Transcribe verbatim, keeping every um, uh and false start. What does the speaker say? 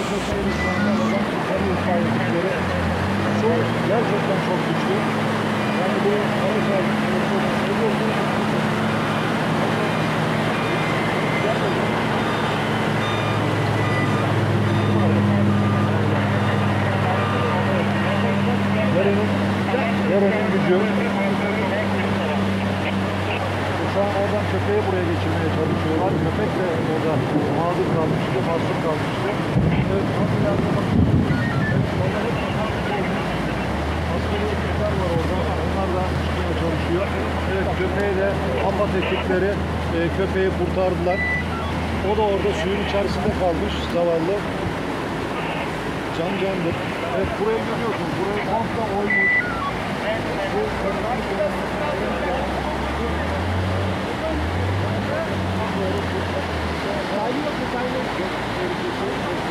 köpeğini şu anda oradan kurtarıyor sahipleri. Çok, gerçekten çok güçlü. Yani bu halı sahipleri çok güçlü. Verenin, verenin gücü. Şu an oradan köpeği buraya geçirmeye çalışıyorlar. Köpek de orada mağdur kalmıştı, mahsur kalmıştı. Evet, nasıl yardım askeri ekipler var orada. Onlar da çıkmaya çalışıyor. Evet, köpeği de AFAD ekipleri e, köpeği kurtardılar. O da orada suyun içerisinde kalmış, zavallı. Can candır. Evet, burayı görüyorsunuz. Burayı komple oymuş. Bu Sahibi yok mu? Sahibi yok.